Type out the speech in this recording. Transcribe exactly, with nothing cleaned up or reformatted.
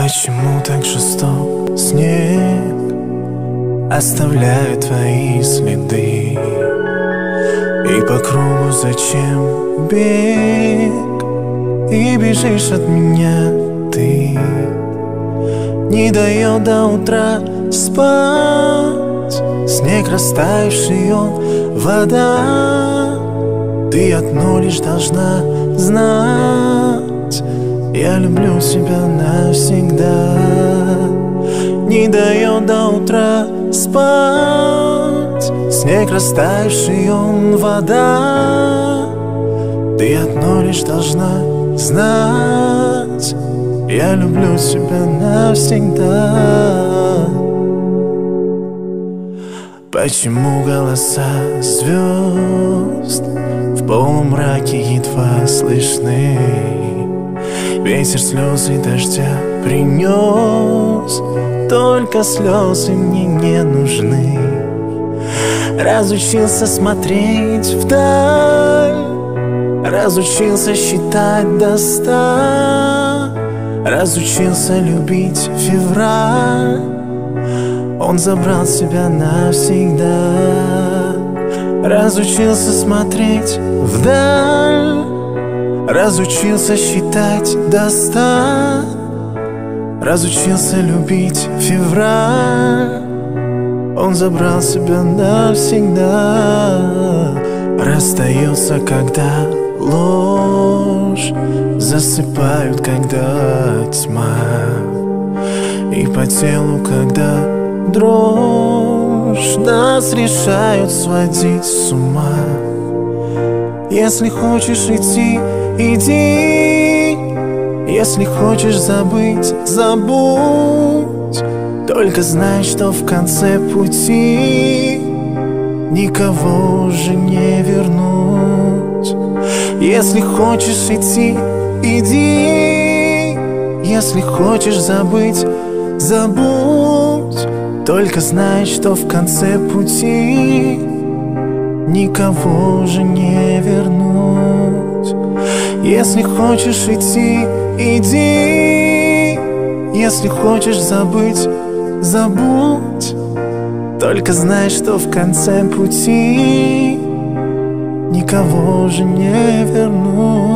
Почему так жесток снег оставляет твои следы? И по кругу зачем бег? И бежишь от меня ты. Не дает до утра спать. Снег растаявший, он вода. Ты одно лишь должна знать: я люблю тебя навсегда. Не дает до утра спать. Снег растаявший, он вода. Ты одно лишь должна знать: я люблю тебя навсегда. Почему голоса звезд в полумраке едва слышны? Ветер слезы дождя принес, только слезы мне не нужны. Разучился смотреть вдаль, разучился считать до ста, разучился любить февраль. Он забрал себя навсегда. Разучился смотреть вдаль, разучился считать до ста, разучился любить февраль. Он забрал себя навсегда. Расстаются, когда ложь засыпают, когда тьма, и по телу, когда дрожь, нас решают сводить с ума. Если хочешь идти, иди. Если хочешь забыть, забудь. Только знай, что в конце пути никого уже не вернуть. Если хочешь идти, иди. Если хочешь забыть, забудь. Только знай, что в конце пути никого уже не вернуть. Если хочешь идти, иди. Если хочешь забыть, забудь. Только знай, что в конце пути никого уже не вернуть.